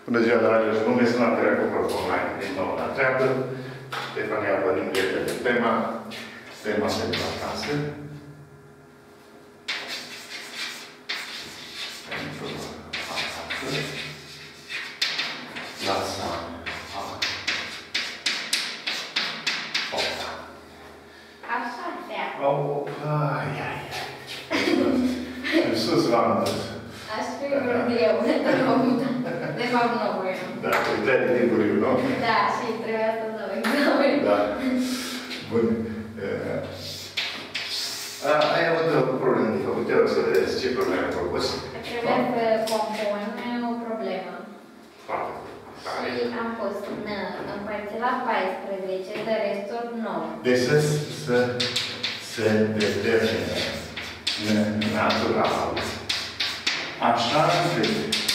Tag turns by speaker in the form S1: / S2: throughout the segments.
S1: Bună ziua, dragi și bun găsit la Telecom Online din nou la treabă. Stefania Părin, prieten de tema de vacanță. Pentru vacanță. Clasa a 8-a.
S2: Așa fea.
S1: În sus v-am dus.
S2: Aș fi greu, de fapt nu voi.
S1: Da, uitai de timpuriu, nu?
S2: Da, și trebuia să dau examen.
S1: Da. Bun. Ai avut o problemă de făcut. Te rog să vedeți ce probleme ai propus.
S2: Trebuia să compun o problemă.
S1: Foarte.
S2: Și am pus împărțit la 14, de restul 9.
S1: Deci să se determine natural așa încât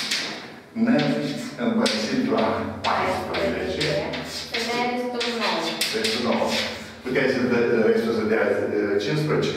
S1: împărțit la 14
S2: să dea restul 9.
S1: restul 9. Puteai să restul să dea 15?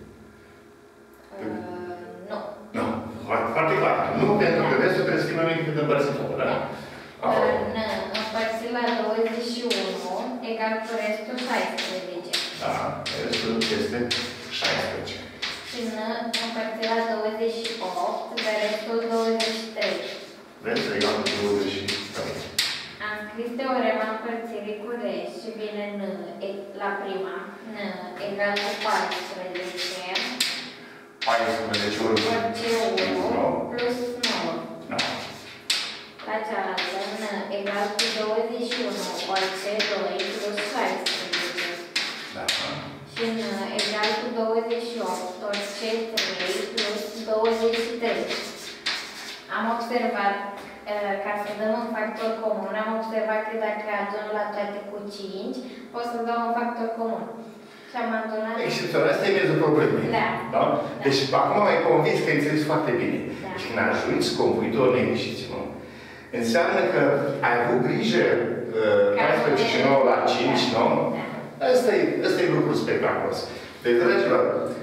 S2: Nu.
S1: Nu. Foarte clar. Nu, pentru că restul trebuie să fie mai mic decât împărțitul, da?
S2: Împărțit la 21 egal cu restul 16.
S1: Da, restul este 16.
S2: Și împărțit la 28 de restul 23.
S1: Restul egal cu 23.
S2: Am scris teorema împărțirii cu rest și vine la prima. Egal cu 14.
S1: 14 ori
S2: orice 1 plus 9.
S1: Da.
S2: La cealaltă, egal cu 21 orice 2 plus 16.
S1: Da.
S2: Și egal cu 28 orice 3 plus 23. Am observat, ca să dăm un factor comun, am observat că dacă adun la toate cu 5, pot să dau un factor comun. Și am adunat...
S1: Excepțional, asta e mezul problemei.
S2: Da.
S1: Da? Deci acum m-ai convins că ai înțeles foarte bine.
S2: Da.
S1: Și când ajungi să compui două nevișiți, nu? Înseamnă că ai avut grijă 14 și 9 la 5, nu?
S2: Da.
S1: Asta e lucru spectaculos. Deci, dragilor,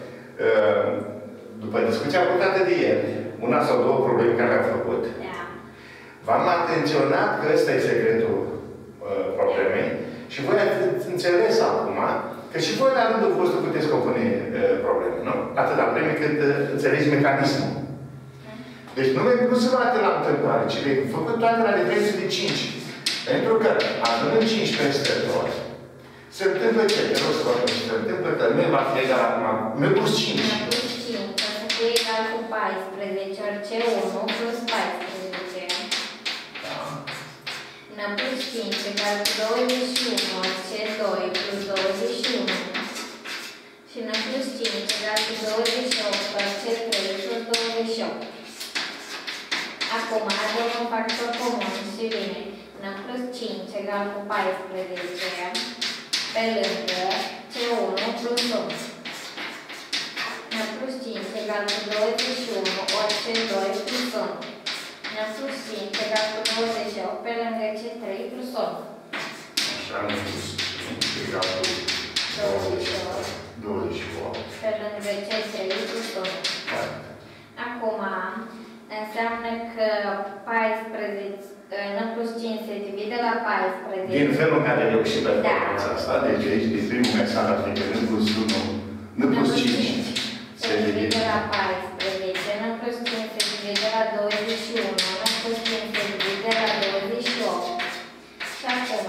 S1: după discuția purtată de ieri, una sau două probleme care le-am făcut,
S2: Da.
S1: v-am atenționat că ăsta e secretul problemei și voi ați înțeles acum că și voi la rândul vostru puteți compune probleme, nu? Atâta vreme cât înțelegi mecanismul. Deci nu se bate la întâmplare, ci de făcut toate la diferențe de 5. Pentru că, adunând 5 peste tot, se întâmplă ce? Te rog să vă se întâmplă că nu va fi egal acum, nu plus 5.
S2: Nu plus 5, o să fie egal cu 14, orice 1 plus 14.
S1: Da.
S2: N plus 5 egal cu 21, orice 2 plus 21. Și n plus 5 egal cu 28, orice 3 plus 28. Acum adun un factor comun și vine n plus 5 egal cu 14 pe lângă C1 plus 1. N plus 5 egal cu 21 ori C2 plus 1. N plus 5 egal cu 28 pe lângă C3 plus 1.
S1: Așa, nu plus 5 egal cu 28
S2: pe lângă C3 plus 1. Acum înseamnă că 14 n plus 5 se divide la 14.
S1: Din felul în care reușit pe
S2: Da.
S1: forța asta, deci aici, din primul mesaj ar fi că n plus 1, n plus 5
S2: se divide la 14, n plus 5 se divide la 21, n plus 5 se divide la 28. Și acum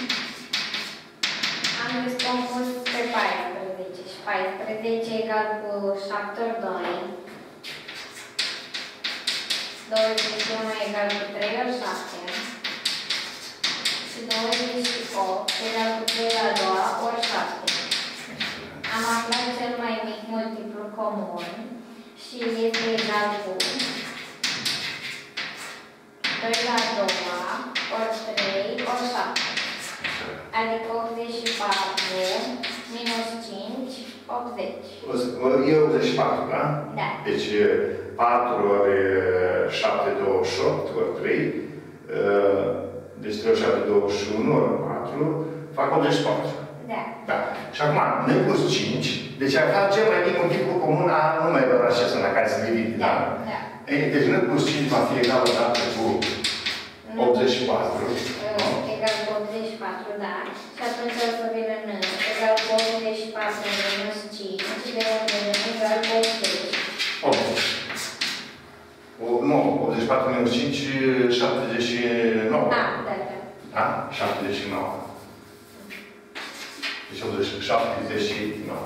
S2: am descompus pe 14 și 14 egal cu 7 ori 2. 21 egal cu 3 ori 7 și 28 egal cu 3 la 2 ori 7. Am aflat cel mai mic multiplu comun și este egal cu 2 la 2 ori 3 ori 7. Adică 84 minus 5, 80.
S1: E 84, da?
S2: Da.
S1: Deci 4 ori 7, 28 ori 3. Deci 3 ori 7, 21 ori 4 fac 84.
S2: Da.
S1: Da. Și acum, n plus 5, deci ai aflat cel mai mic multiplu comun a numerelor acestea la care se divide, da?
S2: Da.
S1: Ei, deci n plus 5 va fi egal odată cu 84.
S2: Egal cu 84, da. Și atunci o să vină n egal cu 84 minus 5, de unde n egal cu 80.
S1: 80. Nu, 84 minus 5, 79.
S2: Da.
S1: Da? 79. Deci 79.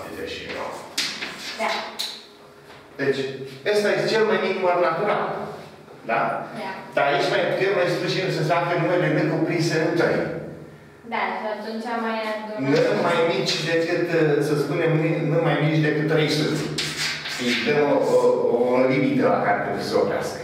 S2: Da.
S1: Deci, ăsta este cel mai mic număr natural. Da?
S2: Da.
S1: Dar aici mai putem mai spune să facă numele necuprinse în 3.
S2: Da, și atunci mai adunăm.
S1: Nu mai mici decât, să spunem, nu mai mici decât 300. Îi dăm o limită la care trebuie să oprească.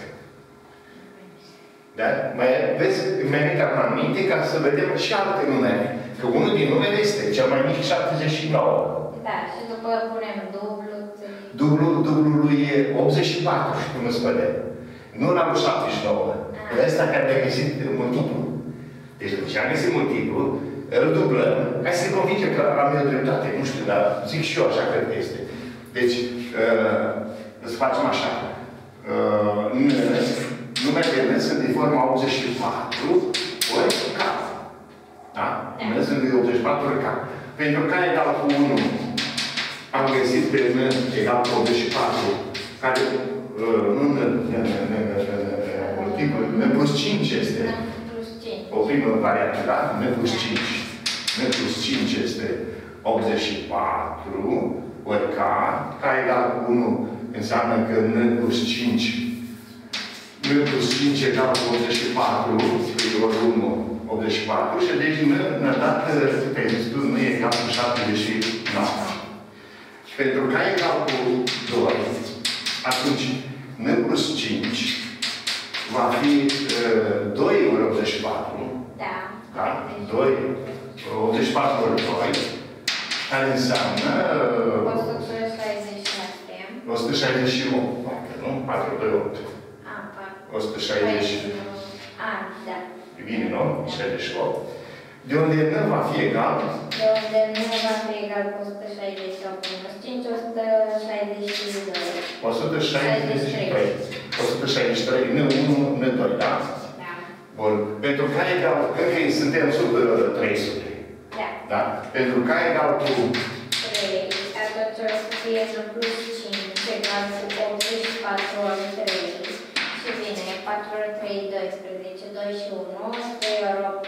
S1: Da? Vezi, mi-am venit acum în minte ca să vedem și alte numere. Că unul din numere este cel mai mic 79.
S2: Da, și după punem dublu.
S1: Dublul e 84, și cum îți vedem. Nu la 79. Ăsta care a găsit multiplu. Deci după ce am găsit multiplu, îl dublăm. Hai să ne convinge că am eu dreptate. Nu știu, dar zic și eu așa cred că este. Deci, îți facem așa. Numele N sunt de forma 84 ori K. Da? Numele sunt de 84 ori K. Pentru K egal cu 1, am găsit pe N egal cu 84, care N plus 5 este. O primă variantă, da? N plus 5. N plus 5 este 84 ori K. K egal cu 1 înseamnă că N plus 5. N plus 5 egal cu 84 ori 1, 84. Și deci N a dat textul N egal cu 79. Și pentru K egal cu 2, atunci N plus 5 va fi 2 ori 84.
S2: Da.
S1: Da? 2, 84 ori 2, care înseamnă
S2: 167.
S1: 161. Nu? 4, 2, 8. 160.
S2: Da.
S1: Bine, nu? 68. De unde N va fi egal?
S2: De unde N va fi egal cu 168 minus 5, 162.
S1: 163. 163. N1, N2, da?
S2: Da.
S1: Bun. Pentru K egal, încă suntem sub 300.
S2: Da.
S1: Da? Pentru K egal cu
S2: 3, atunci o să fie N plus 5 egal cu 84 ori 3. Și vine 4 ori 3, 12, 2 și 1, 3 ori 8,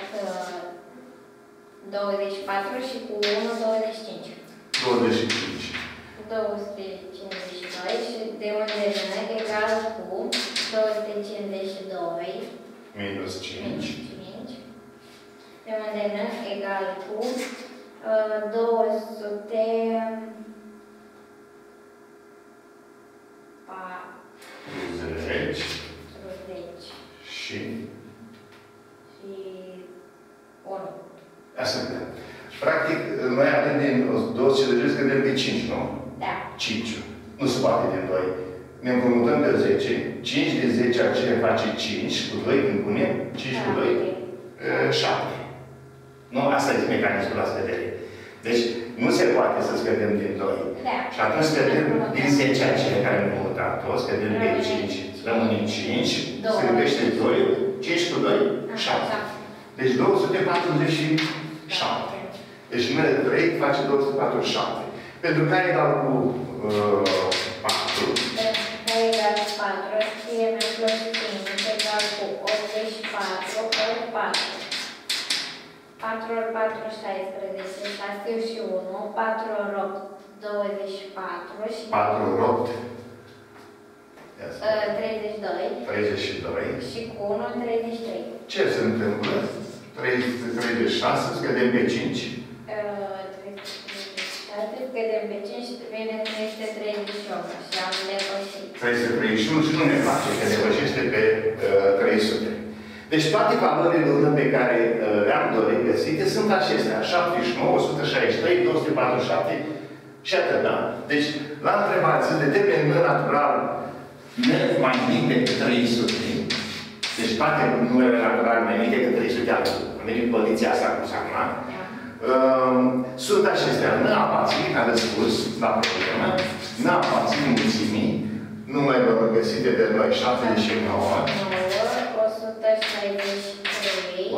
S2: 24 și cu 1, 25.
S1: 25.
S2: 252 și de unde N egal cu 252
S1: Minus 5.
S2: De unde N egal cu 240
S1: și
S2: 1.
S1: Asta. Practic, noi avem din 250 scădem de 5, nu?
S2: Da.
S1: 5. Nu se poate din 2. Ne împrumutăm de 10. 5 de 10 aceea face 5. Cu 2 când punem? 5 cu 2? 7. Nu? Asta este mecanismul la scădere. Deci, nu se poate să scădem din 2.
S2: Da.
S1: Și atunci scădem din 10 aceea care am împrumutat-o. Scădem de 5. Rămâne 5. Se găbește 2. 5 cu 2? 7. Deci 247. Deci numele 3 face 247. Pentru care egal cu 4.
S2: Care egal cu 4, fie N plus 5 egal cu 84 ori 4. 4 ori 4, 16, 6 și 1, 4 ori 8, 24 și
S1: 4 ori 8.
S2: 32.
S1: 32.
S2: Și cu 1, 33.
S1: Ce se întâmplă? 36, scădem pe 5.
S2: 36, scădem pe 5 și vine 331 și am depășit.
S1: 331 și nu ne place, că depășește pe 300. Deci toate valorile pe care le-am dorit găsite sunt acestea. 79, 163, 247 și atât, da? Deci, la întrebare, se determină N natural mai mic decât 300. Deci toate numerele naturale mai mic decât 300, am venit poziția asta cu seama. Sunt acestea. N aparțin, ca răspuns la problemă, n aparțin mulțimii numerelor găsite de noi 79.
S2: 163.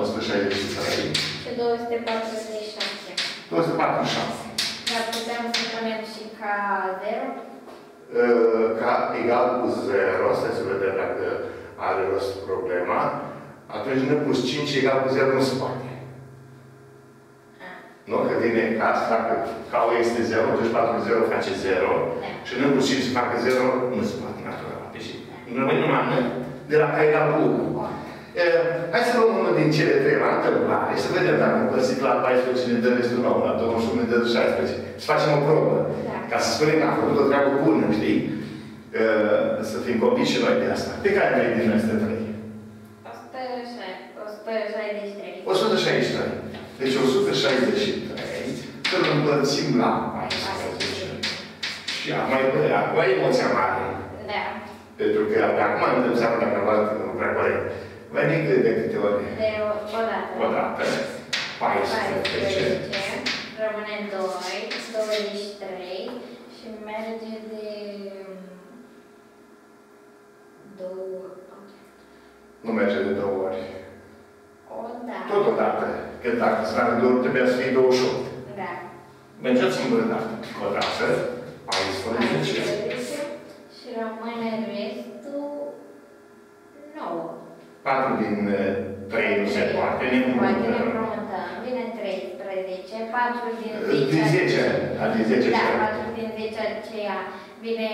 S1: 163.
S2: Și 247.
S1: 246.
S2: Dar putem să punem și ca 0?
S1: Ca egal cu 0, stai să vedem dacă are rost problema, atunci n plus 5 egal cu 0 nu se poate. Nu? Că vine ca asta, dacă K este 0, deci 4 cu 0 face 0 și n plus 5 să facă 0, nu se poate natural. Deci rămâne numai de la K egal cu 1. Hai să luăm unul din cele trei la întâmplare și să vedem dacă împărțit la 14 ne dă restul 9, la 21 ne dă 16. Să facem o probă. Ca să spunem că am făcut o treabă bună, știi? Să fim convinși și noi de asta. Pe care vrei din astea trei?
S2: 163.
S1: 163. Deci 163 să-l împărțim la 14. Și acum e emoția mare.
S2: Da.
S1: Pentru că acum îmi dăm seama dacă am luat nu prea corect. Veni de câte ori?
S2: De o dată.
S1: O dată. 14.
S2: Rămâne 2, 23 și merge de 2.
S1: Nu merge de 2 ori.
S2: O dată.
S1: Tot o dată. Că dacă se facă 2 ori, trebuie să fie 28.
S2: Da.
S1: Merge o singură dată. O dată. 14.
S2: Și rămâne restul 9.
S1: 4 din 3 nu se poate. Ne
S2: împrumutăm. Vine 13. 4 din 10.
S1: Din 10. Din 10
S2: da, 4 din 10 aceea vine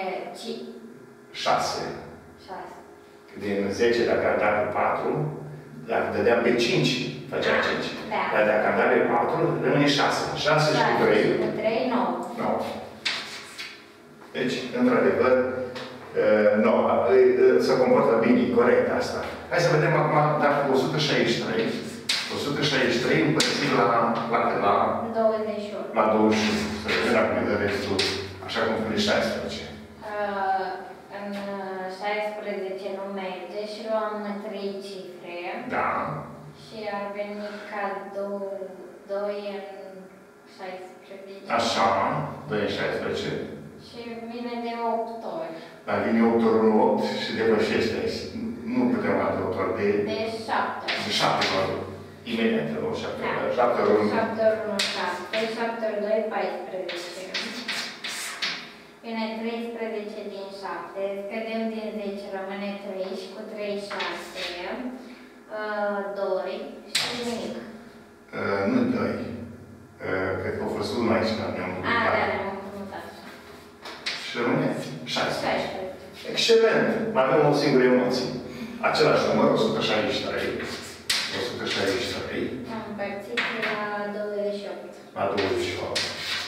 S2: 6. Din
S1: 10, dacă am dat pe 4, dacă dădeam pe 5, făcea 5.
S2: Da.
S1: Dar dacă am dat pe 4, rămâne 6. 6 și cu 3.
S2: Cu 3, 9.
S1: 9. Deci, într-adevăr, 9. Se comportă bine, corect asta. Hai să vedem acum, dacă 163. 163 împărțit la
S2: 28.
S1: La 21. Să vedem dacă ne dă restul, așa cum spune 16.
S2: În 16 nu merge și luăm 3 cifre.
S1: Da.
S2: Și ar veni ca 2 în 16.
S1: Așa, 2 în 16.
S2: Și vine de 8 ori.
S1: Dar vine 8 ori 8 și depășește. Nu putem lua de 8 ori de...
S2: De 7.
S1: De 7 ori. Imediat, nu 7 ori. 7 ori 1.
S2: 7 ori 1, 7. 7 ori 2, 14. Vine 13 din 7. Scădem din 10, rămâne 3 și cu 3, 6. 2 și nimic.
S1: Nu 2. Cred că a fost 1 aici, dar ne-am
S2: mulțumit. Da, ne-am mulțumit.
S1: Și rămâne 16.
S2: 16.
S1: Excelent! Mai avem o singură emoție. Același număr, 163. 163.
S2: Am împărțit la 28.
S1: La 28.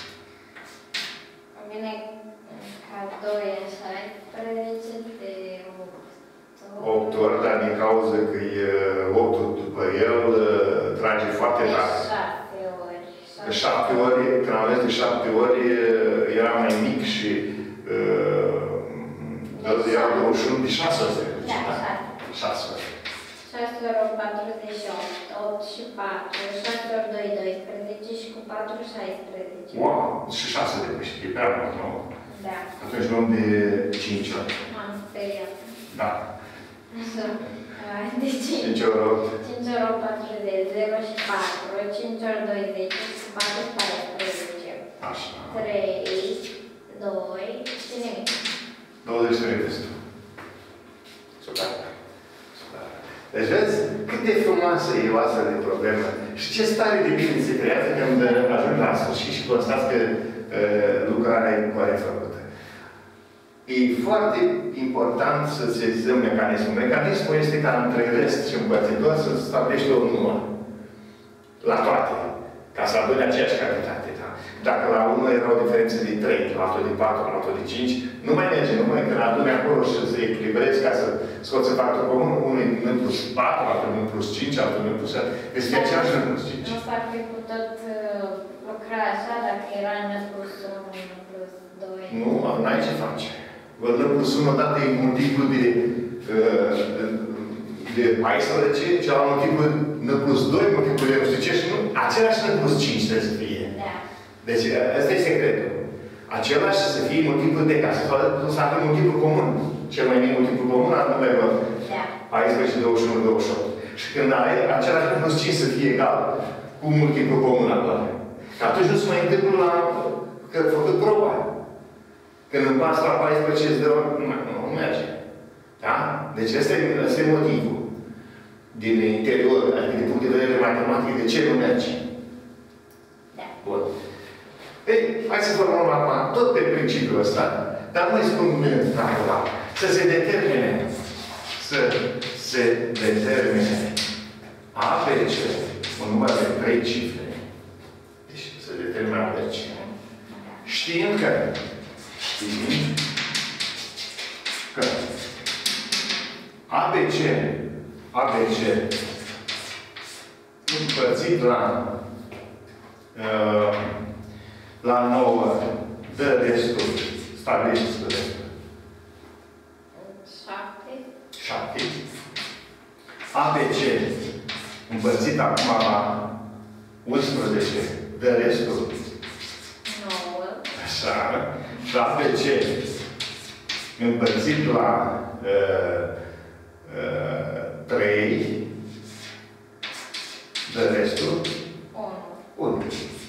S2: Vine ca 2 în 16 de
S1: 8 ori, dar din cauza că e 8 după el, trage foarte tare.
S2: De 7 ori.
S1: De 7 ori, când am ales de 7 ori, era mai mic și era 21 de 6 ori.
S2: Da,
S1: 6 ori.
S2: 6 ori 48, 8 și 4, 6 ori 2, 12 și cu 4, 16.
S1: Wow! Și 6 de pești, e prea mult, nu?
S2: Da.
S1: Atunci luăm de 5 ori.
S2: M-am speriat.
S1: Da.
S2: De 5.
S1: 5 ori 8.
S2: 5 ori 8, 40, 0 și 4, 5 ori 2, 10 și 4, 14.
S1: Așa.
S2: 3, 2 și nimic.
S1: 23 destul. Super. Deci vezi cât de frumoasă e o astfel de problemă și ce stare de bine se creează când ajungi la sfârșit și constați că lucrarea e corect făcută. E foarte important să sesizăm mecanismul. Mecanismul este ca între rest și împărțitor să stabilești o număr. La toate. Ca să adune aceeași cantitate. Da? Dacă la unul era o diferență de 3, la altul de 4, la altul de 5, nu mai merge, nu mai când adune acolo și să echilibrezi ca să scoți factor comun, unul n plus 4, altul n plus 5, altul n plus 7. Este aceeași n plus 5.
S2: Nu s-ar fi putut lucra așa dacă era n plus 1, n plus 2.
S1: Nu, n-ai ce face. N plus 1 odată e multiplu de 14, celălalt multiplu n plus 2, multiplu de nu știu ce și nu. Același n plus 5 trebuie să fie.
S2: Da.
S1: Deci, ăsta e secretul. Același să fie multiplu de, ca să avem multiplu comun. Cel mai mic multiplu comun, anume
S2: da.
S1: 14, 21, 28. Și Și când ai același minus 5 să fie egal cu multiplu comun acolo. Că atunci nu se mai întâmplă la că a făcut proba. Când împarți la 14 îți dă, nu merge. Da? Deci ăsta e motivul. Din interior, adică din punct de vedere matematic, de ce nu merge.
S2: Da.
S1: Bun. Ei, hai să formulăm acum tot pe principiul ăsta, dar nu îi spun natural. Să se determine ABC, un număr de 3 cifre. Deci să determine ABC. Știind că ABC împărțit la 9 dă restul, stabilește-ți restul. 7. ABC împărțit acum la 11 dă restul.
S2: 9.
S1: Așa. Și ABC împărțit la 3 dă restul. 1.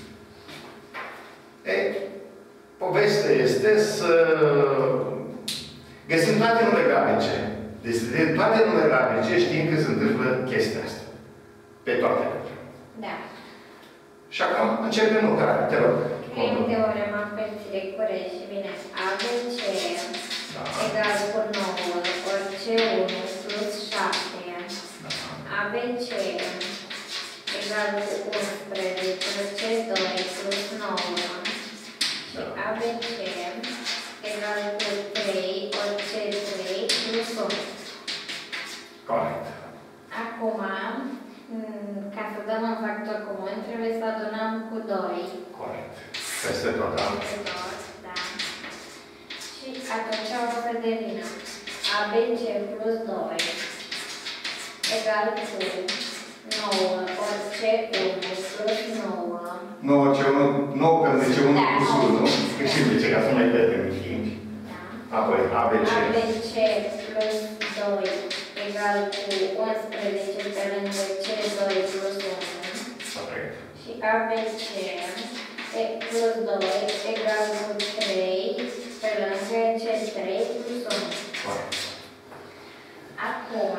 S1: Povestea este să găsim toate numerele ABC. Deci, de toate numerele ABC știm că se întâmplă chestia asta. Pe toate.
S2: Da.
S1: Și acum începem lucrarea. Te rog.
S2: Prin teorema părții curești și vine ABC egal cu 9 ori C1 plus 7. ABC egal cu 11 ori C2 plus 9. Și ABC egal cu 3 ori C3 plus 1.
S1: Corect.
S2: Acum, ca să dăm un factor comun, trebuie să adunăm cu 2.
S1: Corect. Peste total.
S2: Peste tot, da. Și atunci o să devină ABC plus 2 egal cu 9 ori C1 plus 9.
S1: 9 C1, 9 când de C1 plus 1. Că și de ce, ca să mai vedem timp. Apoi ABC.
S2: ABC plus 2 egal cu 11 pe lângă C2 plus 1.
S1: Corect.
S2: Și ABC plus 2 egal cu 3 pe lângă C3 plus 1.
S1: Corect.
S2: Acum,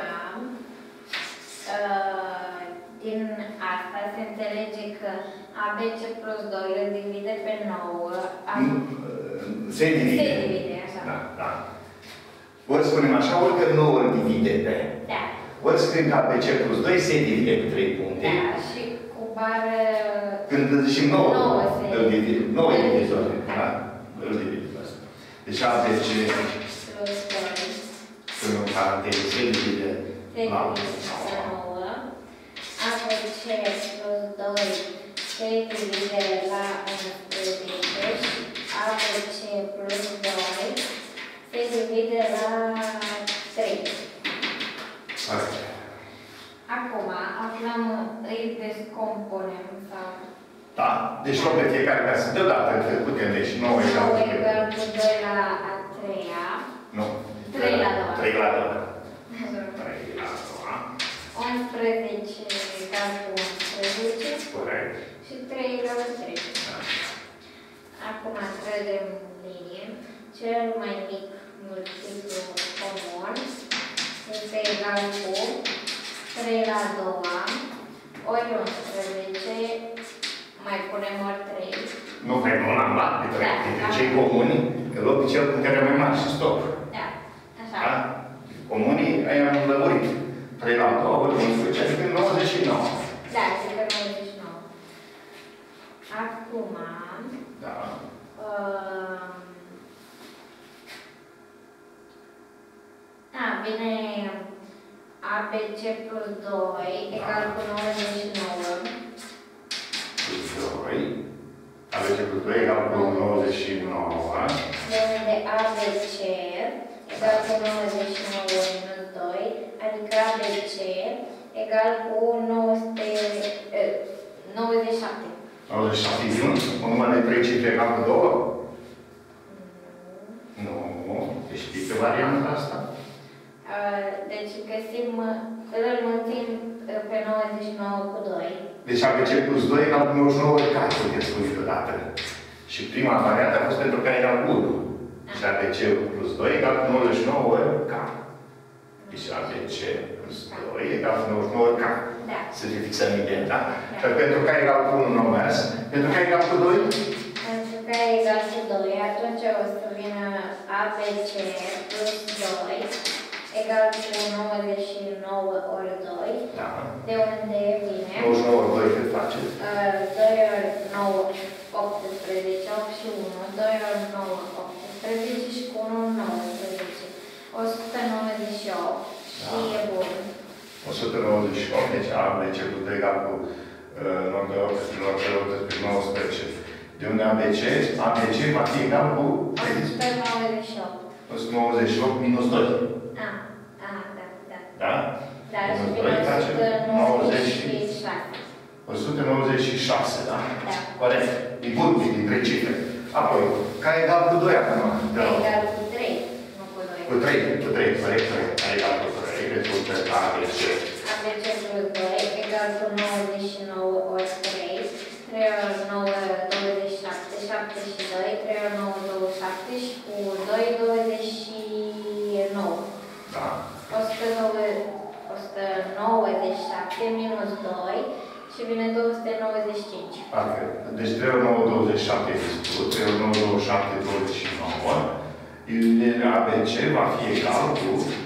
S2: din asta se înțelege că ABC plus 2 îl divide pe 9.
S1: Se divide.
S2: Se divide, așa.
S1: Da, da. Ori spunem așa, ori că 9 îl divide pe.
S2: Da.
S1: Ori scriem că ABC plus 2 se divide pe 3 puncte.
S2: Da, și cu bară...
S1: Când zicem 9,
S2: 9
S1: îl divide. 9 e divizor. Da? Îl divide pe asta. Deci ABC
S2: plus 2
S1: în paranteză se divide la
S2: 9. ABC plus 2 se divide la 11 și ABC plus 2 se divide la 3. Acum, aflăm, îi descompunem sau...
S1: Da, deci luăm pe fiecare casă deodată cât putem, deci 9 egal cu 2.
S2: 9 egal cu 2 la a 3-a.
S1: Nu.
S2: 3 la 2.
S1: 3 la 2.
S2: 3 la 2. 11 egal cu 11.
S1: Corect.
S2: Și 3 egal cu 3.
S1: Da.
S2: Acum tragem linie. Cel mai mic multiplu comun este egal cu 3 la 2 ori 11, mai punem ori 3.
S1: Nu, hai, nu l-am luat pe 3.
S2: Da,
S1: Dintre
S2: da.
S1: cei comuni, că luăm pe cel cu care mai mare și stop.
S2: Da, așa.
S1: Da? Comunii, aia am lămurit. 3 la 2 ori 11, adică 99.
S2: Da, adică 99. Acum,
S1: Da.
S2: vine ABC plus 2 egal cu 99.
S1: Plus 2. ABC plus 2 egal cu 99.
S2: De unde ABC egal cu 99 minus 2, adică ABC egal cu 97.
S1: 97 din 1? Un număr de 3 cifre egal cu 2? Nu. Deci știi pe varianta asta?
S2: Deci găsim, îl înmulțim 99 cu 2.
S1: Deci ABC plus 2 egal cu 99 ori K, puteți spune deodată. Și prima variantă a fost pentru K egal cu 1. Și ABC plus 2 egal cu 99 ori K. Deci ABC plus 2 egal cu 99 ori K.
S2: Da.
S1: Să ne fixăm ideea, da? Și pentru K egal cu 1 nu mers. Pentru K egal cu 2?
S2: Pentru K egal cu 2, atunci o să vină ABC plus 2 egal cu 99 ori 2.
S1: Da.
S2: De unde vine?
S1: 99 ori 2 cât faceți?
S2: 2 ori 9, 18, 8 și 1. 2 ori 9, 18 și cu 1, 19. 198 și e bun.
S1: 198, deci ABC plus 2 egal cu 19. De unde ABC? ABC va fi egal cu
S2: 198.
S1: 198 minus 2.
S2: Da.
S1: Da?
S2: Da, și
S1: Minus
S2: vine
S1: 2 face
S2: 196.
S1: 196, da?
S2: Da.
S1: Corect. E bun, e din 3 cifre. Apoi, K egal cu 2 acum.
S2: K egal cu 3, nu cu 2.
S1: Cu 3, corect. K egal cu 3, pentru că ABC.
S2: ABC plus 2 egal cu 99 ori 3. 3 ori 9, 27, 7 și 2. 3 ori 9, 27 și cu 2, 29.
S1: Da.
S2: 197 minus 2 și vine 295.
S1: Parcă. Deci 3 ori 9, 27 este 3 ori 9, 27, 29. ABC va fi egal cu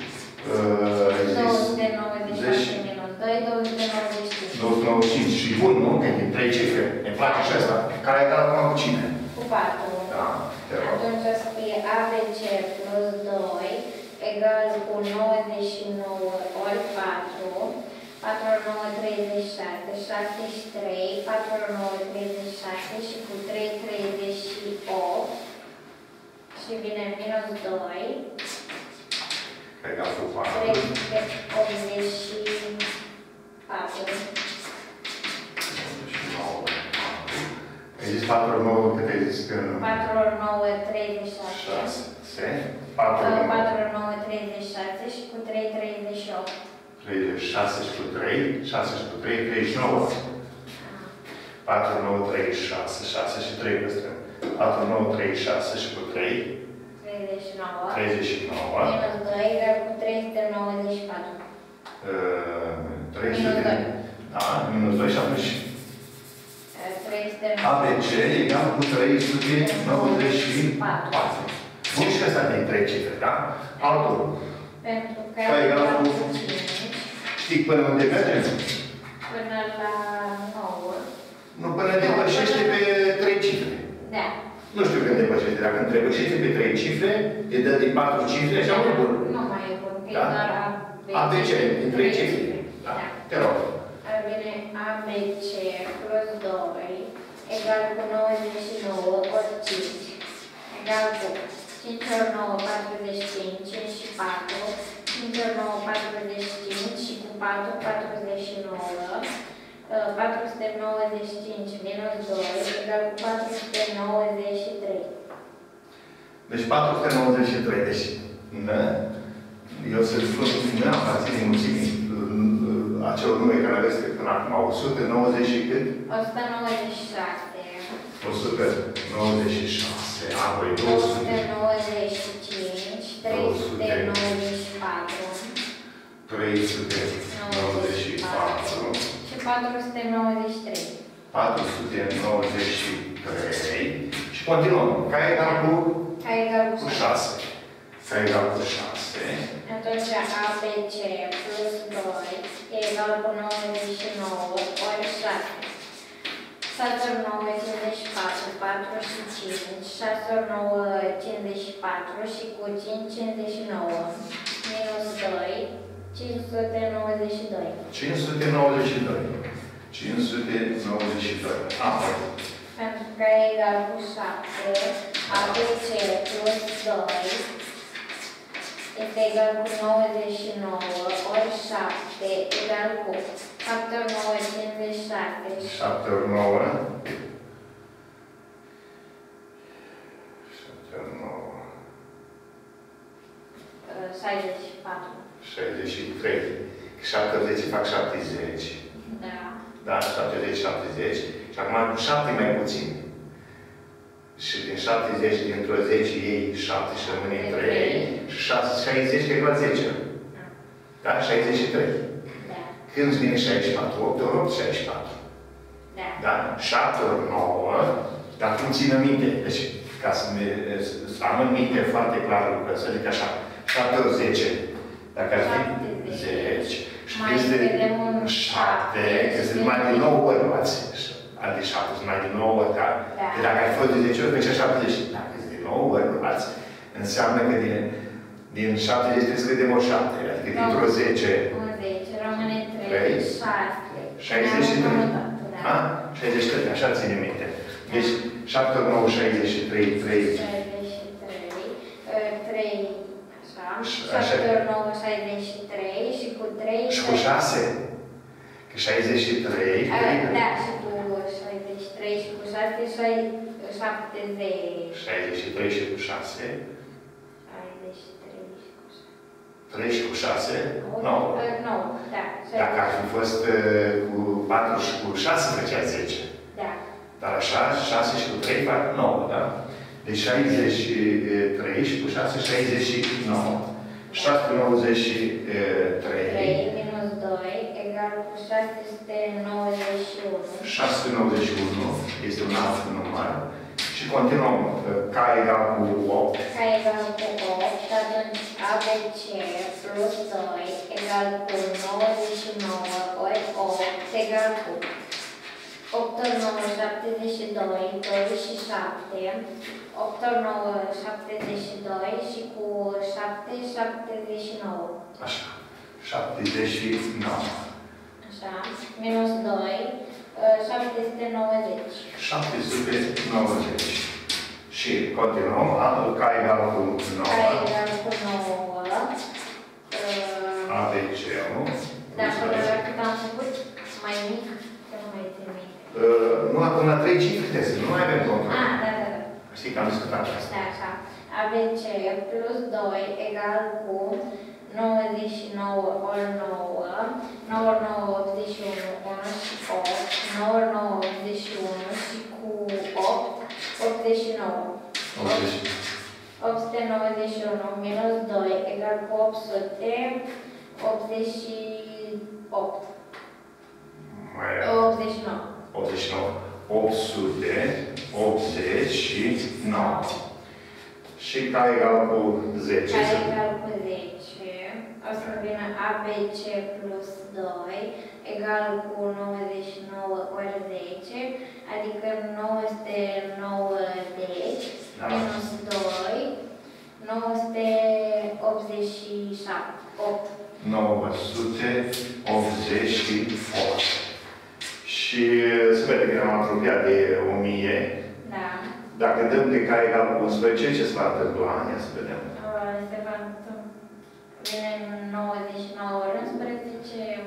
S2: 297 minus 2, 295.
S1: 295. Și bun, nu? Că e din 3 cifre. Ne place și asta. Care e egal acum cu cine?
S2: Cu 4.
S1: Da, te rog.
S2: Atunci o să fie ABC plus 2 egal cu 99 ori 4. 4 ori 9, 36, 7 și 3, 4 ori 9, 36 și cu 3, 38 și vine minus 2,
S1: Egal cu 4.
S2: 384.
S1: ai zis 4 ori 9, cât ai zis că...
S2: 4 ori 9, 36.
S1: 4 ori 9.
S2: 4 ori 9, 36 și cu 3, 38.
S1: 36 și cu 3, 6 și cu 3, 39. 4, 9, 36, 6 și 3 păstrăm. 4, 9, 36 și cu 3.
S2: 39.
S1: 39.
S2: Minus 2 egal cu 394.
S1: 300.
S2: Minus 2.
S1: Da, minus 2 și atunci
S2: 394.
S1: ABC egal cu 394. Bun, și ăsta din 3 cifre, da? Altul.
S2: Pentru că
S1: egal cu
S2: 5.
S1: Știi până unde mergem?
S2: Până la 9.
S1: Nu, până depășește pe 3 cifre.
S2: Da.
S1: Nu știu când depășește. Dacă îmi depășește pe 3 cifre, e dă din 4 cifre și am bun.
S2: Nu mai e bun, că
S1: Da?
S2: e doar
S1: ABC, din 3 cifre. Da. Te rog.
S2: Ar vine ABC plus 2 egal cu 99 ori 5 egal cu 5 ori 9, 45, 5 și 4, 5 ori 9, 45 și cu 4, 49, 495 minus 2 egal cu 493.
S1: Deci 493. Deci, eu să-l spun, nu aparține mulțimii acelor nume care aveți până acum. 190 și cât?
S2: 196.
S1: 196. Apoi
S2: 295, 394,
S1: 394
S2: și 493.
S1: 493 și continuăm. Ca egal cu?
S2: Ca egal cu
S1: 6. Ca egal cu 6.
S2: Atunci ABC plus 2 e egal cu 99 ori 6. 6 ori 9, 54, 4 și 5, 6 ori 9, 54 și cu 5, 59, minus 2, 592.
S1: 592. 592. Apoi.
S2: Pentru că e egal cu 7, ABC plus 2 este egal cu 99 ori 7 egal cu 7 ori 9, 57.
S1: 7 ori 9. 7 ori 9.
S2: 64.
S1: 63. 70 fac 70.
S2: Da.
S1: Da? 70, 70. Și acum cu 7 mai puțin. Și din 70, dintr-o 10 ei 7 și rămâne 3. Și 60 e egal 10. Da? 63.
S2: Da.
S1: Când vine 64? 8 ori 8, 64.
S2: Da.
S1: Da? 7 ori 9, dar cum țină minte. Deci, ca să am în minte foarte clar lucrul ăsta, zic așa, 7 ori 10, dacă ar fi 10, și este 7, că sunt mai de 9 ori luați. Adică 7 sunt mai de 9 ori, dar dacă ai fost de 10 ori, deci 70. Dacă sunt de 9 ori luați, înseamnă că din 70 trebuie să vedem o 7. Adică dintr-o 10...
S2: Un 10, rămâne 3, 6.
S1: 63. Da? 63, așa ține minte. Deci 7 ori 9, 63, 3.
S2: 3, așa. 7 ori 9, 63 și cu 3...
S1: Și cu 6? Că 63...
S2: Da, și cu 63 și cu 6, 70.
S1: 63 și cu 6. 3 și cu 6? 9.
S2: 9, da.
S1: Dacă ar fi fost cu 4 și cu 6, făcea 10.
S2: Da.
S1: Dar așa, 6 și cu 3 fac 9, da? Deci 63 și cu 6, 69. 693.
S2: 3 minus 2 egal cu 691.
S1: 691 este un alt număr. Și continuăm. K egal cu 8.
S2: K egal cu 8, atunci ABC plus 2 egal cu 99 ori 8 egal cu 8 ori 9, 72, 2 și 7. 8 ori 9, 72 și cu 7, 79.
S1: Așa. 79.
S2: Așa. Minus 2, 790.
S1: 790. Și continuăm. K egal cu 9.
S2: K egal cu 9.
S1: ABC-ul.
S2: Dar până la cât am făcut, mai mic, că nu mai țin minte.
S1: Nu, până la 3 cifre trebuie, nu mai avem control.
S2: Da, da, da.
S1: Știi că am discutat asta.
S2: Da, așa. ABC plus 2 egal cu 99 ori 9, 9 ori 9, 81, 1 și 8, 9 ori 9, 81 și cu 8, 89. 891 minus 2 egal cu 888.
S1: Mai
S2: 89.
S1: 89. 889. Și K egal cu 10.
S2: K egal cu 10. O să vină ABC plus 2 egal cu 99 ori 10, adică 990 minus 2, 987.
S1: 988. Și se vede că ne-am apropiat de 1000.
S2: Da.
S1: Dacă dăm de K egal cu 11, ce se va întâmpla? Ia să vedem.
S2: Se va întâmpla. Vine 99 ori 11,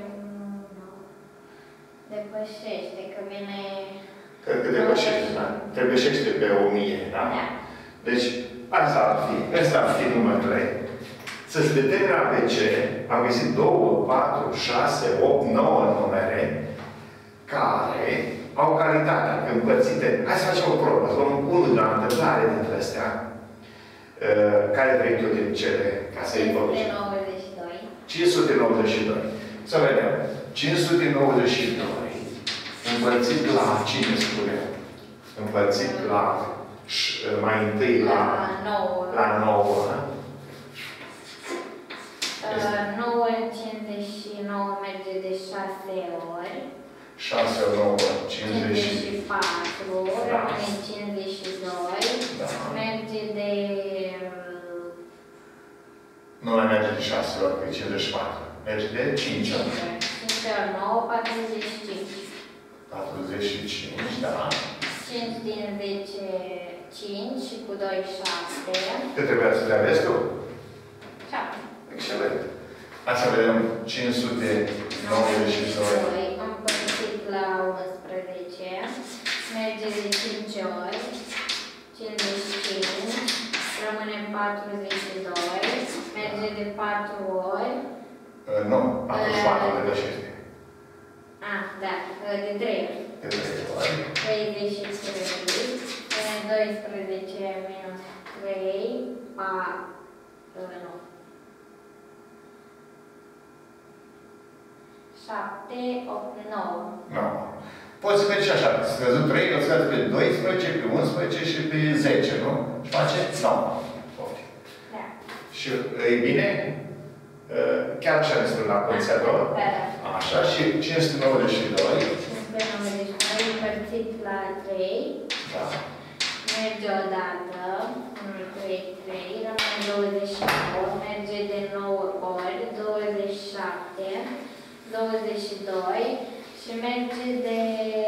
S2: depășește, că vine...
S1: Cred că depășește, da? Depășește pe 1000, da?
S2: Da.
S1: Deci, asta ar fi numărul 3. Să-ți determine ABC, am găsit 2, 4, 6, 8, 9 numere care au calitatea, că împărțite... Hai să facem o probă, să luăm unul de la întâmplare dintre astea. Care vrei tu din cele, ca să-i vorbești?
S2: 592.
S1: 592. Să vedem. 592 împărțit la cine spune? Împărțit la mai întâi la
S2: 9.
S1: La 9.
S2: 9 în 59 merge de 6 ori.
S1: 6 ori 9,
S2: 54, rămâne 52,
S1: Da.
S2: merge de...
S1: Nu mai merge de 6 ori, de 54. Merge de 5 ori.
S2: 5 ori 9, 45.
S1: 45, da.
S2: 5 din 10, 5 și cu 2, 7.
S1: Cât trebuia să le aveți tu?
S2: 7.
S1: Excelent. Hai să vedem 592.
S2: Împărțit la 11, merge de 5 ori, 55, rămâne 42, merge de 4 ori.
S1: Nu, 44 de 6.
S2: Ah, da, de 3 ori.
S1: De 3 ori.
S2: 33 12 minus 3, 4, 7, 8, 9.
S1: 9. Poți să mergi așa, scăzut 3, o scăzut pe 12, pe 11 și pe 10, nu? Și face 9.
S2: Da.
S1: Și e bine? Chiar așa ne spune la conțetor.
S2: Da.
S1: Așa, și 592.
S2: 592 împărțit la 3.
S1: Da.
S2: Merge o dată. 1, 3, 3. Rămâne 29. Merge de 9 ori. 27. 22. Și merge de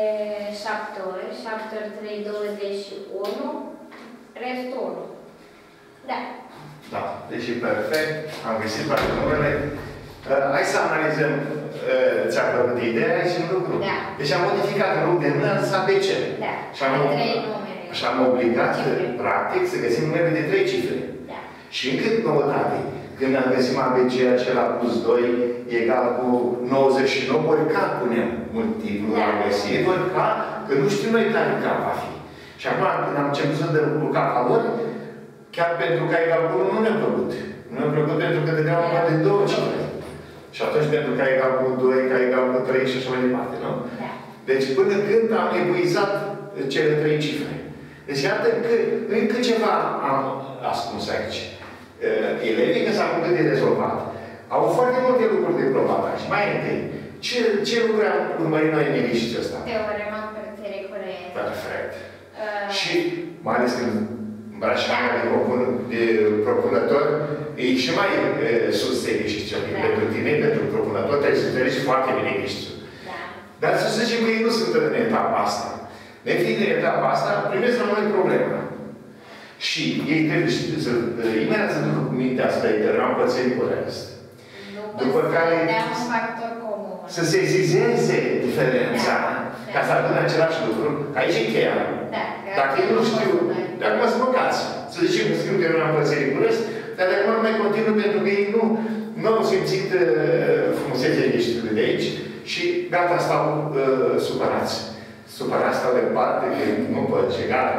S2: 7 ori. 7 ori 3, 21. Restul 1. Da.
S1: Da, deci e perfect. Am găsit toate numele. Hai să analizăm. Ți-a plăcut ideea aici în lucru?
S2: Da.
S1: Deci am modificat în loc de mână să ABC.
S2: Da.
S1: Și am,
S2: 3 numere.
S1: și am obligat, practic, să găsim numere de 3 cifre.
S2: Da.
S1: Și încă noutate. Când am găsit ABC acela plus 2 egal cu 99, ori K punem multiplul la găsit, ori K, că nu știm noi care K va fi. Și acum, când am început să dăm cu K valori, chiar pentru că egal cu 1 nu ne-a plăcut. Nu ne-a plăcut pentru că dădeam numai de 2 cifre. Și atunci pentru că egal cu 2, că egal cu 3 și așa mai departe, nu?
S2: Da.
S1: Deci până când am epuizat cele 3 cifre. Deci iată că încă ceva am ascuns aici. Elevii, când s-au apucat de rezolvat, au foarte multe lucruri de probat aici. Mai întâi, ce lucruri am urmărit noi în exercițiul ăsta?
S2: Teorema împărțirii curente.
S1: Perfect. Și mai ales când îmbrășarea de propunător e și mai sus de exercițiu. Da. Pentru tine, pentru propunător, trebuie să înțelegi foarte bine exercițiul.
S2: Da.
S1: Dar să zicem că ei nu sunt în etapa asta. Nefiind în etapa asta, primesc la noi problema. Și ei trebuie să imediat să ducă cu mintea spre teorema împărțirii curente. După care
S2: un factor comun.
S1: să se sesizeze diferența, ca să adună același lucru. Aici e cheia.
S2: Da.
S1: Dacă ei nu știu, de acum sunt blocați. Să zicem că scriu teorema împărțirii curente, dar de acum nu mai continuă pentru că ei nu au simțit frumusețea exercițiului de aici și gata, stau supărați. Supărați stau de parte, că nu pot ce gata,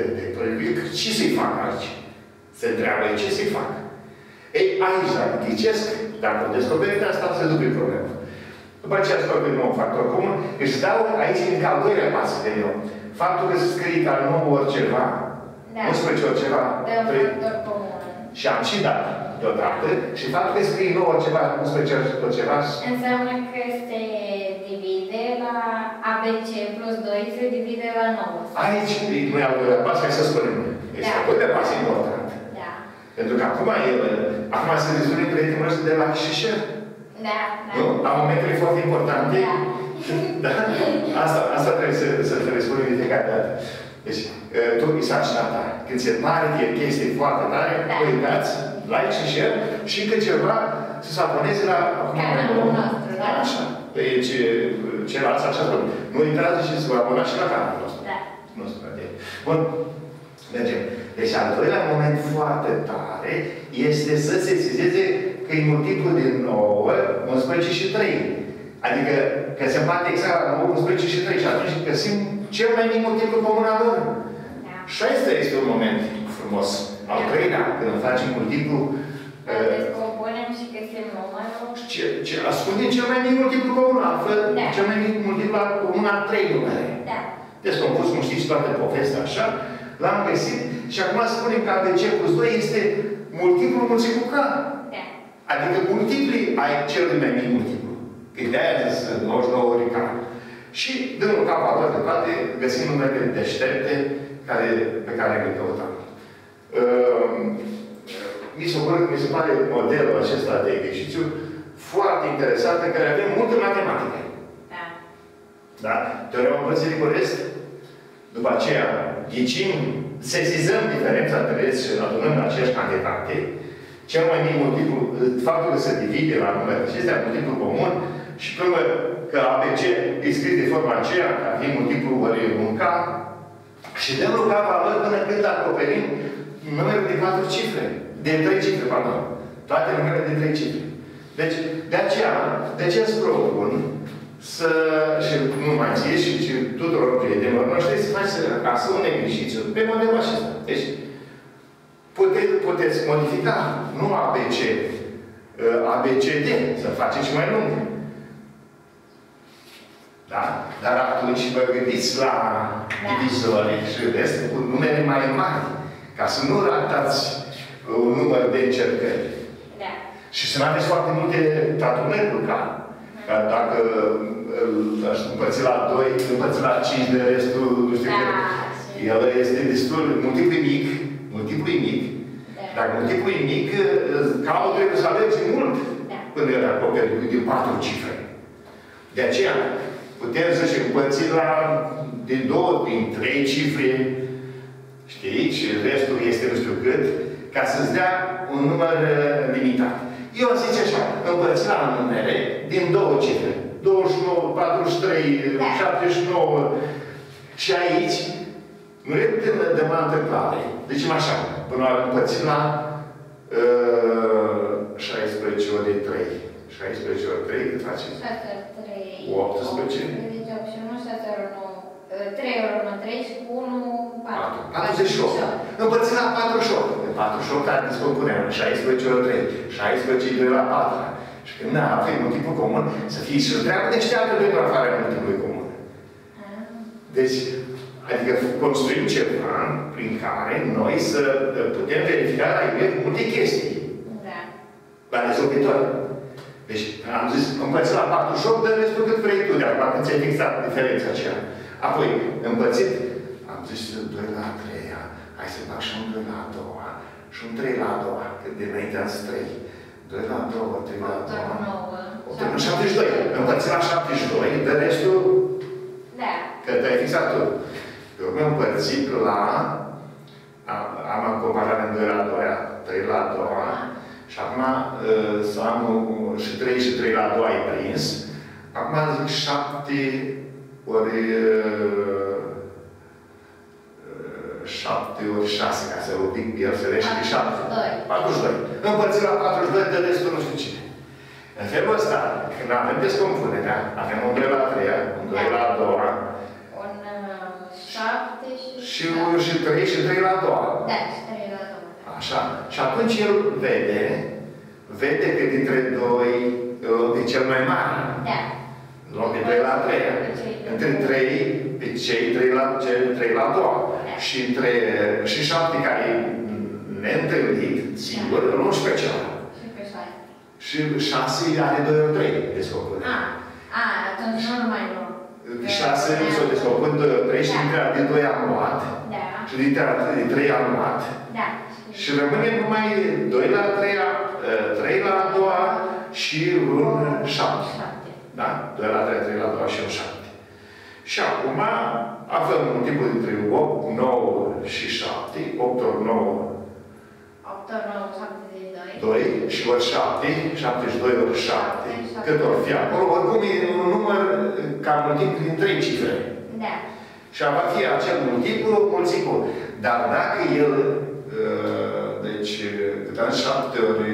S1: ce să-i fac aici? Se întreabă, ce să-i fac? Ei, aici, dacă ghicesc, dacă descoperi asta, se duc în problemă. După aceea descoperi un nou factor comun, își dau aici încă al doilea pas de eu. Faptul că se scrie ca 9 ori ceva, 11 ori ceva,
S2: de un factor comun.
S1: Și am și dat deodată, și faptul că scrie 9 ori ceva, 11 ori ceva,
S2: înseamnă că se divide la ABC plus 2 se divide la 9.
S1: Aici nu e al doilea pas, hai să spunem. Este al doilea pas important.
S2: Da.
S1: Pentru că acum se rezolvă prietenul ăsta de la Șișer.
S2: Da, da.
S1: Nu? La momentele foarte importante.
S2: Da.
S1: Da? Asta trebuie să te răspundem de fiecare dată. Deci, tu e sarcina ta. Când se pare că e chestie foarte tare, îi dați like și share și încă ceva să se aboneze la
S2: canalul nostru, da?
S1: Așa. Deci, ceilalți așa spun. Nu uitați și să vă abonați și la canalul nostru.
S2: Da.
S1: Bun. Mergem. Deci, al doilea moment foarte tare este să se sesizeze că e multiplu din 9, 11 și 3. Adică că se împarte exact la 9, 11 și 3 și atunci găsim cel mai mic multiplu comun al lor.
S2: Da.
S1: Și ăsta este un moment frumos. Al treilea, când facem multiplu...
S2: Descompunem și găsim numărul.
S1: Ascundem cel mai mic multiplu comun, altfel cel mai mic multiplu comun al 3 numere.
S2: Da.
S1: Descompus, cum știți toată povestea așa, l-am găsit și acum spunem că ABC plus 2 este multiplu mulțit cu K.
S2: Da.
S1: Adică multipli ai cel mai mic multiplu. Că de-aia zis 99 ori K. Și dăm un cap alături de toate, găsim numerele deștepte pe care le căutăm. Mi se pare modelul acesta de exercițiu foarte interesant, în care avem multă matematică.
S2: Da.
S1: Da? Teorema împărțirii curente. După aceea, ghicim, sesizăm diferența între ele și adunăm la aceeași cantitate. Cel mai mic multiplu, faptul că se divide la numele acestea, multiplu comun, și până că ABC e scris de forma aceea, ca fiind multiplu ori un K, și dăm lui K valori până când acoperim numele de 4 cifre. De 3 cifre, pardon. Toate numerele de 3 cifre. Deci, de aceea îți propun și nu mai ție și tuturor prietenilor noștri să faci acasă un exercițiu pe modelul acesta. Deci, puteți modifica, nu ABC, ABCD, să faceți mai lung. Da? Dar atunci vă gândiți la divizori și rest cu numere mai mari, ca să nu ratați un număr de încercări.
S2: Da.
S1: Și să nu aveți foarte multe tatunări locale. Dacă împărți la 2, împărți la 5 de restul, nu știu cât. El este destul, multiplul e mic. Dacă multiplul e mic, calul trebuie să alerge mult până el acoperi din 4 cifre. De aceea, putem să-și împărți din 2, din 3 cifre, știi, și restul este nu știu cât, ca să-ți dea un număr limitat. Eu zice așa, împărți la numere din 2 cifre. 29, 43, 79. Și aici, nu e de mă întâmplare. Zicem așa, până la împărțit la 16 ori 3. 16 ori 3, cât face?
S2: 3.
S1: 18.
S2: 3 ori 1, 3 și cu 1, 4.
S1: 48. Împărțit la 48. 48 care descompunem. 16 ori 3. 16 e 2 la 4. Și când avem multiplu comun, să fie și treabă de șteaptă pentru afara multiplului comun. Deci, adică construim ceva prin care noi să putem verifica la el multe chestii.
S2: Da.
S1: La rezolvitor. Deci, am zis, împărțit la 48, dă restul cât vrei tu, de acum când ți-ai fixat diferența aceea. Apoi, împărțit, am zis 2 la 3, hai să fac și un 2 la 2, și un 3 la 2, că de înainte am zis 3. 2 la 2, 3 la 2. 72. Împărțit la 72, dă restul.
S2: Da. Că
S1: te-ai fixat tu. Pe urmă împărțit la. Am comparat în 2 la 2, 3 la 2. Și acum să am și 3 și 3 la 2 ai prins. Acum zic 7 ori 7 ori 6, ca să o pic el să lește 7. 42. Împărțit la 42 de restul nu știu cine. În felul ăsta, când avem descompunerea, avem un 2 la 3, un 2 la 2,
S2: un 7
S1: și 3 și 3 la 2.
S2: Da, și 3 la 2.
S1: Așa. Și atunci el vede că dintre 2 e cel mai mare.
S2: Da.
S1: În loc de 2 la 3. Între 3, pe cei 3 la 2. Și 7 care e neîntâlnit, singur, îl luăm și pe celălalt. Și 6 are 2 ori 3 descoperire.
S2: Atunci nu mai nu.
S1: 6 s-o descoperit 2 ori 3 și dintre de 2 am luat. Și dintre de 3 am luat. Și rămâne numai 2 la 3, 3 la 2 și un 7. Da? 2 la 3, 3 la 2 și un 7. Și acum avem un tipul dintre 8, 9 și 7. 8 ori 9.
S2: 8 ori 9, 72.
S1: 2 și ori 7, 72 ori 7. Cât ori fi acolo? Oricum e un număr ca multiplu din 3 cifre.
S2: Da.
S1: Și va fi acel multiplu mulțit cu. Dar dacă el, deci, cât am 7 ori...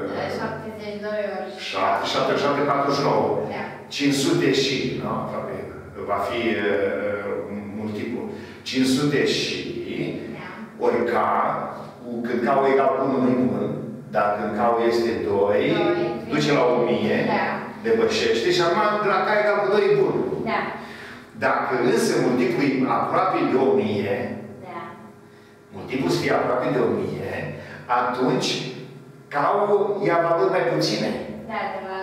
S2: 72 ori
S1: 7, 7 ori 7, 49.
S2: Da.
S1: 500 și, nu, aproape, va fi multiplu. 500 și, ori K, când K-ul egal cu 1 nu-i bun, dar când K-ul este 2, duce la 1000, depășește și acum de la K egal cu 2 e bun.
S2: Da.
S1: Dacă însă multiplul e aproape de 1000, multiplul să fie aproape de 1000, atunci K-ul ia valori mai puține.
S2: Da, de la...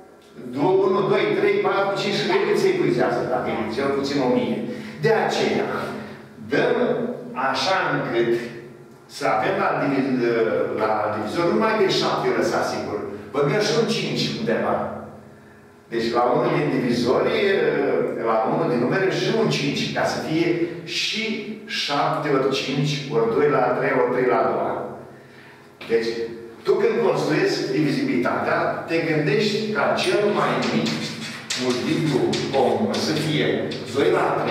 S1: 1, 2, 3, 4, 5 și cât se epuizează, dacă e cel puțin 1000. De aceea, dăm așa încât să avem la divizor numai de 7 lăsat sigur. Băgăm și un 5 undeva. Deci la unul din divizori, la unul din numere și un 5, ca să fie și 7 ori 5 ori 2 la 3 ori 3 la 2. Deci, tu când construiești divizibilitatea, te gândești ca cel mai mic multiplu comun să fie 2 la 3,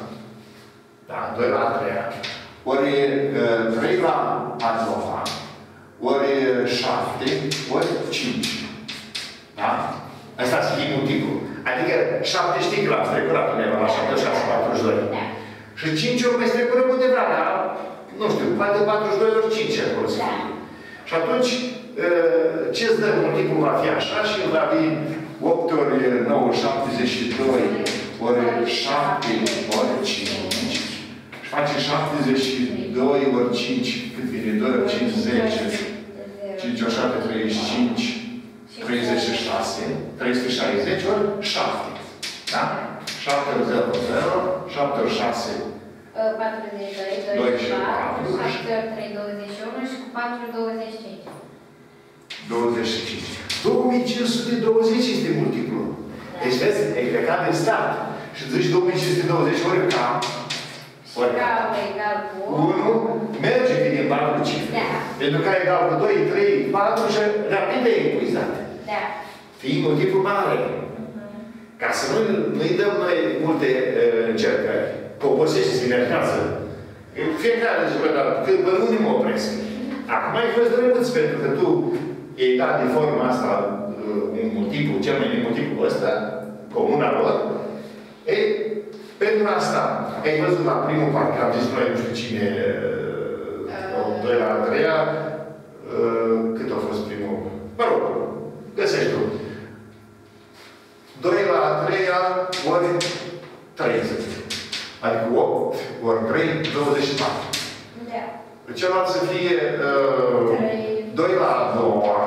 S1: da, 2 la 3, ori 3 la 4, ori 7, ori 5. Da? Asta să fie multiplu. Adică 7 știi că l-am strecurat undeva la 76, 42.
S2: Da.
S1: Și 5 ori mai strecurăm undeva la, nu știu, poate 42 ori 5 acolo să fie. Și atunci, ce-ți dă multiplul va fi așa și va fi 8 ori 9, 72 ori 7 ori 5. Și face 72 ori 5, cât vine? 2 ori 5, 10. 5 ori 7, 35, 36, 360 ori 7. Da? 7 ori 0, 0, 7 ori 6,
S2: 42, 2 și 4, 7 ori 3, 21 și cu 4, 25.
S1: 25. 2520 este multiplul. Deci vezi, ai plecat din start și zici 2520 ori K.
S2: Și K egal cu
S1: 1, merge din 4 cifre.
S2: Da.
S1: Pentru că ai egal cu 2, 3, 4 și rapid e epuizat.
S2: Da.
S1: Fiind multiplu mare. Ca să nu-i dăm noi multe încercări. Că obosește, se enervează. Fiecare zice, dar până unde mă opresc? Acum ai fost drăguț, pentru că tu i-ai dat de forma asta un multiplu, cel mai mic multiplu ăsta, comuna lor. Ei, pentru asta, ai văzut la primul part, că am zis noi, nu știu cine, 2 la 3-a, cât a fost primul? Mă rog, găsești tu. 2 la 3-a ori 30. Adică 8 ori 3, 24.
S2: Da.
S1: Celălalt să fie 2 la 2-a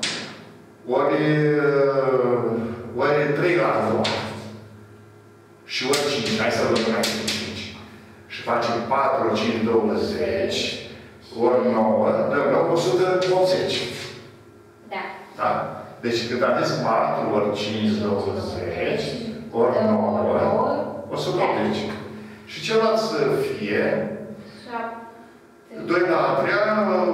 S1: ori 3 la 2-a. Și ori 5. Hai să luăm mai 5. Și facem 4 ori 5, 20. Ori 9, dăm la 180.
S2: Da.
S1: Da? Deci când am zis 4 ori 5, 20, ori 9, 180. Și celălalt să fie 2 la 3-a,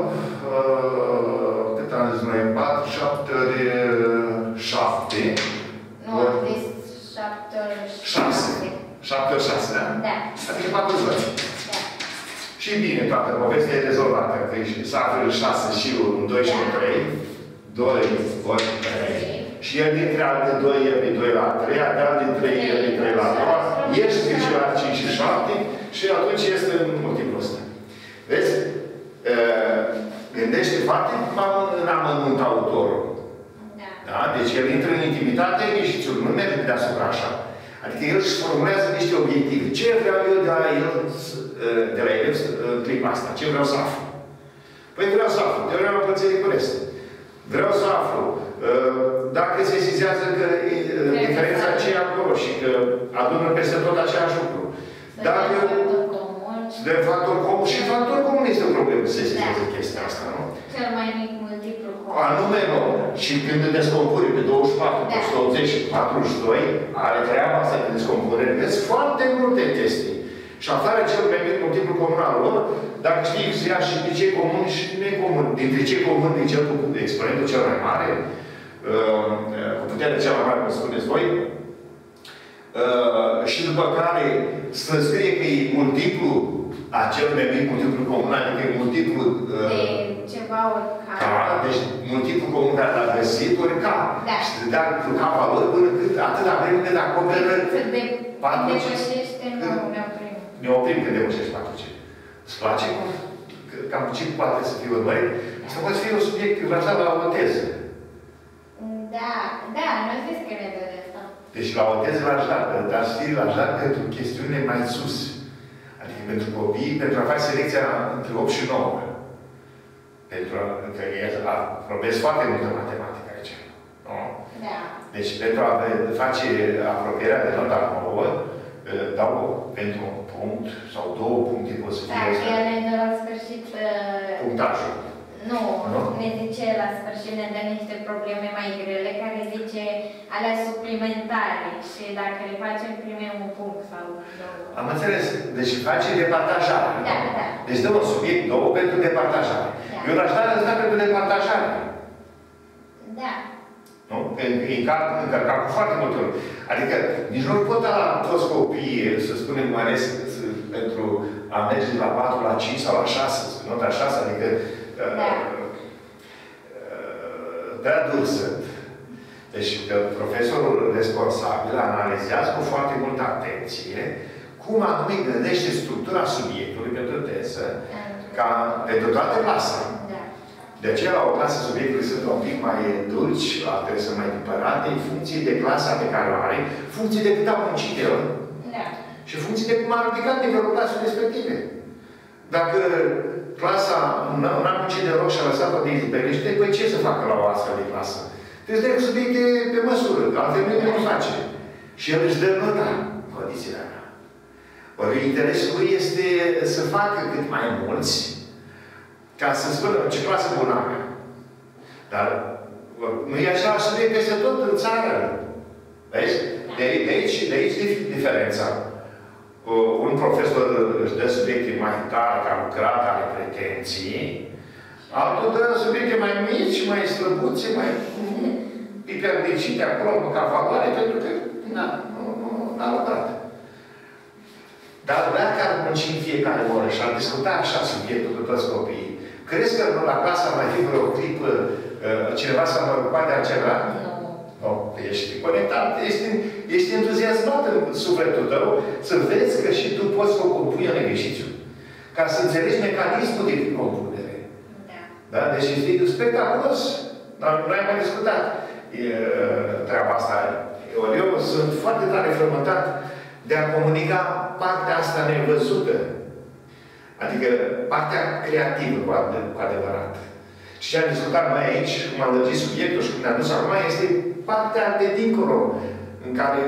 S1: cât am zis noi, 4, 7 ori 7.
S2: Nu, deci 7 ori
S1: 6. 7 ori 6, da?
S2: Da.
S1: Adică 40 ori.
S2: Da.
S1: Și bine, toată povestea e rezolvată. Că s-a aflat 6 și 1, 2 și 3. 2 ori 3. Și el dintre alte 2 e pe 2 la 3, de alte 3 e pe 3 la 2. Ești pe celălalt 5 și 7 și atunci este în multiplul ăsta. Vezi? Gândește foarte în amănunt autorul.
S2: Da.
S1: Da? Deci el intră în intimitate și nu merge pe deasupra așa. Adică el își formulează niște obiective. Ce vreau eu de la el, în clipa asta? Ce vreau să aflu? Păi vreau să aflu teoria împărțirii cu rest. Vreau să aflu dacă se sesizează că diferența aceea acolo și că adună peste tot același lucru. Dacă să dăm factor comun și factor comun este o problemă să se sesizează chestia asta, nu?
S2: Cel mai mic multiplu comun.
S1: Anume, nu. Și când îl descompune pe 24, pe 180 și 42, are treaba asta de descompunere. Vezi foarte multe chestii. Și aflarea cel mai mic multiplu comun al lor, dacă știi să ia și de cei comuni și necomuni. Dintre cei comuni, de cel cu exponentul cel mai mare, cu puterea cea mai mare, cum spuneți voi, și după care să scrie că e multiplu acel mai mic multiplu comun, adică e multiplu
S2: de ceva ori K.
S1: Deci multiplu comun care l-a găsit ori K.
S2: Da.
S1: Și să dea cu K valori până cât, atâta vreme cât acoperă
S2: Când
S1: 4
S2: depășește, nu ne oprim.
S1: Ne oprim când depășești 4 Îți place cum? Cam ce poate să fie urmărit? Asta poate fi un subiect rațat la o teză.
S2: Da, da, nu zis că ne dă de asta.
S1: Deci la o teză l-aș da, dar să fie l-aș da pentru chestiunile mai sus. Adică pentru copii, pentru a face selecția între 8 și 9. Pentru că probezi foarte multă matematică aici. Nu?
S2: Da.
S1: Deci pentru a face apropierea de nota 9, dau pentru un punct sau 2 puncte pot să fie.
S2: Da, că el ne dă la sfârșit...
S1: Punctajul.
S2: Nu, ne zice la sfârșit, ne dă niște probleme mai grele, care zice alea suplimentare. Și dacă le facem, primim un punct sau 2.
S1: Am înțeles. Deci face departajare.
S2: Da, da.
S1: Deci dăm un subiect 2 pentru departajare.
S2: Da.
S1: Eu l-aș da pentru departajare.
S2: Da.
S1: Nu? Că încărcat cu foarte multe ori. Adică nici nu pot da toți copiii, să spunem, mai ales pentru a merge de la 4 la 5 sau la 6, nota 6, adică
S2: da.
S1: prea dur sunt. Deci, profesorul responsabil analizează cu foarte multă atenție cum anume gândește structura subiectului pentru teză, ca pentru toată clasa. De aceea, la o clasă, subiectele sunt un pic mai dulci, altele sunt mai dipărate, în funcție de clasa pe care o are, în funcție de cât a muncit el, și în funcție de cum a ridicat nivelul clasei respective. Dacă clasa n-a muncit deloc și a lăsat-o de izbeliște, păi ce să facă la o astfel de clasă? Trebuie să dea subiecte pe măsură, altfel nu îi face. Și el își dă nota condițiile alea. Ori interesul lui este să facă cât mai mulți, ca să spună ce clasă bună are. Dar nu e așa subiect peste tot în țară. Vezi? De aici diferența. Un profesor își dă subiecte mai tari, ca lucrat, are pretenții, altul dă subiecte mai mici, mai slăbuțe, mai pipernicite acolo, ca valoare, pentru că n-a lucrat. Dar dacă ar munci în fiecare oră și ar discuta așa subiectul cu toți copiii, crezi că la clasă ar mai fi vreo clipă cineva s-a mai ocupat de altceva? Nu. Ești conectat, ești entuziasmat în sufletul tău să vezi că și tu poți să o compui în exercițiu. Ca să înțelegi mecanismul de compunere. Da? Deci este spectaculos. Nu ai mai discutat treaba asta. Eu sunt foarte tare frământat de a comunica partea asta nevăzută. Adică partea creativă, cu adevărat. Și ce am discutat mai aici, cum am lăgit subiectul și cum ne-am dus acum, este partea de dincolo, în care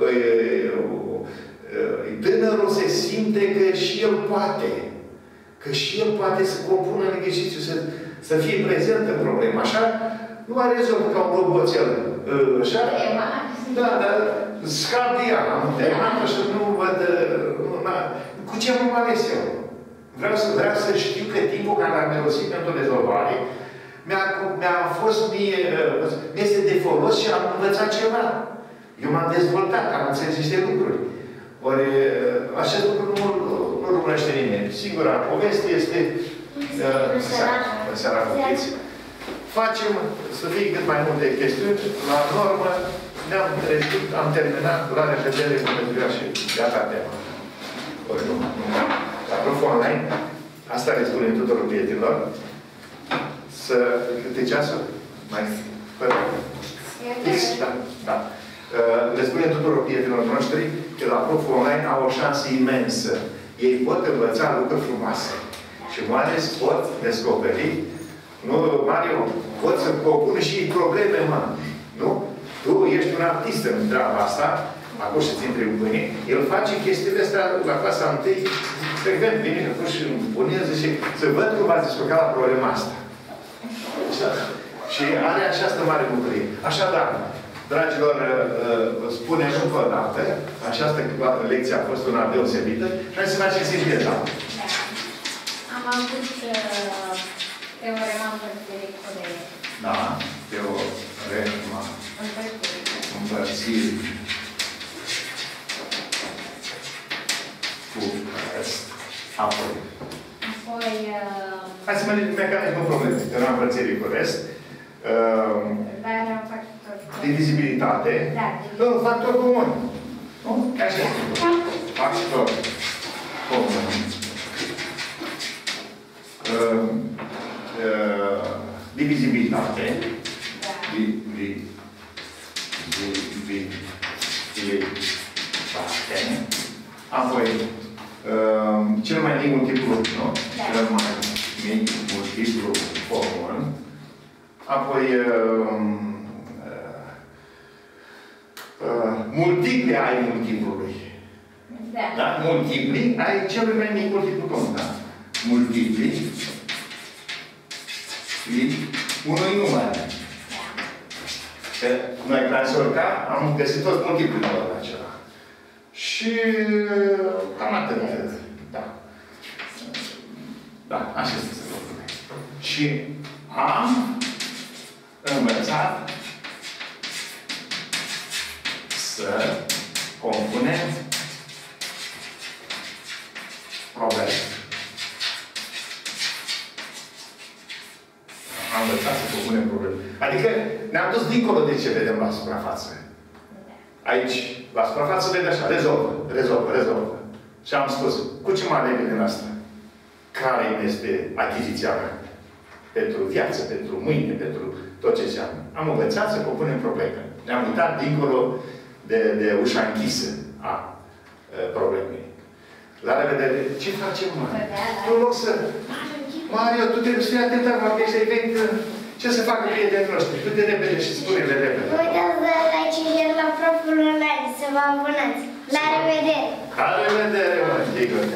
S1: tânărul se simte că și el poate. Că și el poate să compună în exercițiu, să fie prezent în problemă. Așa, nu are rezolvă ca un roboțel. Așa? Da, dar scap de ea. Am terminat și nu văd... Cu ce am ales eu? Vreau să știu că timpul care l-am mirosit pentru rezolvare mi-a fost mie este de folos și am învățat ceva. Eu m-am dezvoltat, am înțeles niște lucruri. Ori acest lucru nu rămânește nimeni. Singura poveste este în seara copieți. Facem să fie cât mai multe chestiuni. La normă ne-am trecut, am terminat la revedere cu măzuria și gata tema. Ori nu. La prof online, asta le spunem tuturor prietenilor, să câte ceasul? Mai fără. Fix, da. Le spunem tuturor prietenilor noștri că la prof online au o șansă imensă. Ei pot învăța lucruri frumoase. Și mai ales pot descoperi, nu, Mario, pot să propună și probleme, nu? Tu ești un artist în treaba asta, acum și țin tribune, el face chestiile astea la clasa 1, frecvent vine acum și îmi spune, zice, să văd cum v-ați descurcat la problema asta. Și are această mare bucurie. Așadar, dragilor, spunem încă o dată, această lecție a fost una deosebită și hai să facem sinteza.
S2: Am avut teorema împărțirii cu rele.
S1: Da, teorema împărțirii cu rest. Apoi. Hai să mă zic mecanismul problemei. Teorema împărțirii cu rest. Divizibilitate. Da. Factor comun. Nu? Așa. Factor comun. Divizibilitate. Da. Divizibilitate. Apoi, cel mai mic multiplu, nu? Da. Cel mai mic multiplu comun. Apoi, multipli ai multiplului. Da. Da? Multipli ai cel mai mic multiplu comun. Da? Multipli unui număr. Da. Că noi, profesor K, am găsit toți multiplii la acela. Și cam atât. Da. Da, așa este să propune. Și am învățat să compunem probleme. Am învățat să compunem probleme. Adică ne-am dus dincolo de ce vedem la suprafață. Aici, la suprafață, vede așa, rezolvă. Și am spus, cu ce mă aleg din asta? Care este achiziția mea? Pentru viață, pentru mâine, pentru tot ce înseamnă. Am învățat să compunem probleme. Ne-am uitat dincolo de ușa închisă a problemei. La revedere. Ce facem, mă? În loc să... Mario, tu trebuie să fii atent acum, că ești event. Ce să facă prietenii noștri? Du-te repede și spune-le repede.
S3: Nu uitați să dați like la profilul online, să vă abonați. La revedere!
S1: La revedere, mă, Igor!